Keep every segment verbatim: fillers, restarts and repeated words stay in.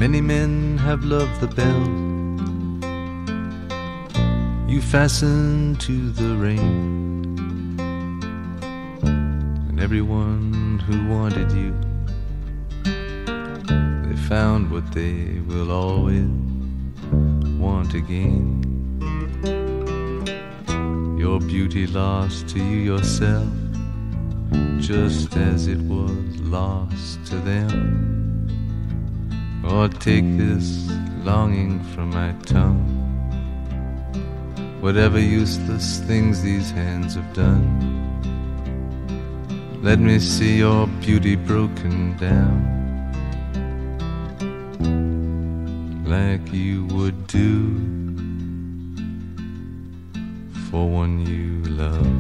Many men have loved the bell you fastened to the rein, and everyone who wanted you, they found what they will always want again. Your beauty lost to you yourself, just as it was lost to them. Or take this longing from my tongue, whatever useless things these hands have done. Let me see your beauty broken down, like you would do for one you love.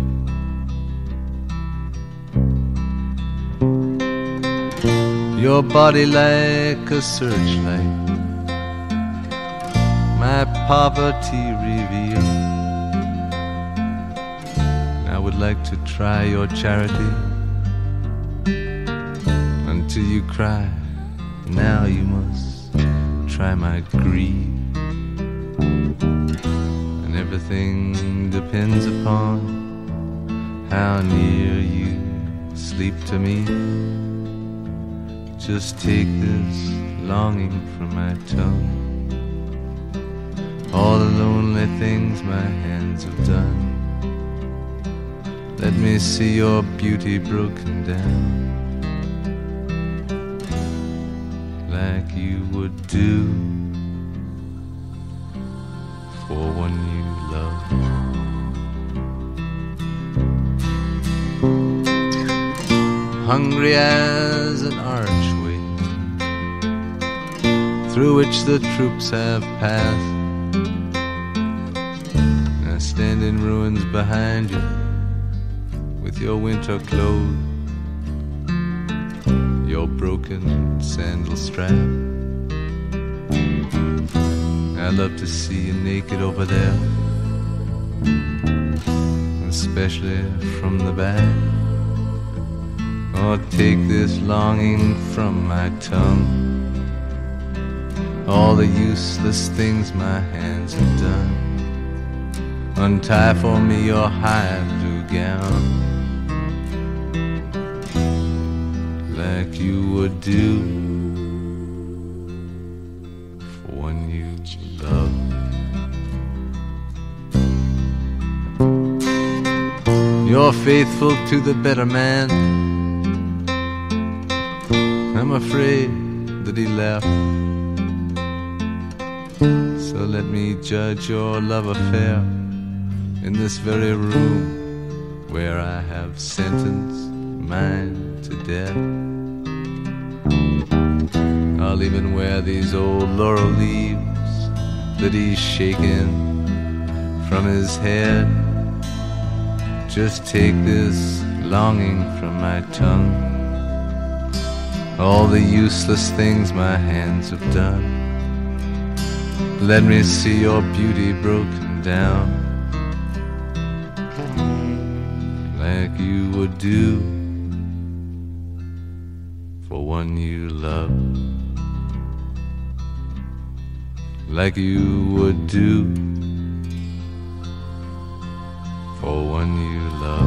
Your body like a searchlight, my poverty revealed. I would like to try your charity until you cry. Now you must try my greed, and everything depends upon how near you sleep to me. Just take this longing from my tongue, all the lonely things my hands have done. Let me see your beauty broken down, like you would do for one you love. Hungry as an archway through which the troops have passed, I stand in ruins behind you with your winter clothes, your broken sandal strap. I love to see you naked over there, especially from the back. Or take this longing from my tongue, all the useless things my hands have done. Untie for me your high blue gown, like you would do for one you love. You're faithful to the better man, I'm afraid that he left. So let me judge your love affair in this very room where I have sentenced mine to death. I'll even wear these old laurel leaves that he's shaken from his head. Just take this longing from my tongue, all the useless things my hands have done. Let me see your beauty broken down, like you would do for one you love, like you would do for one you love.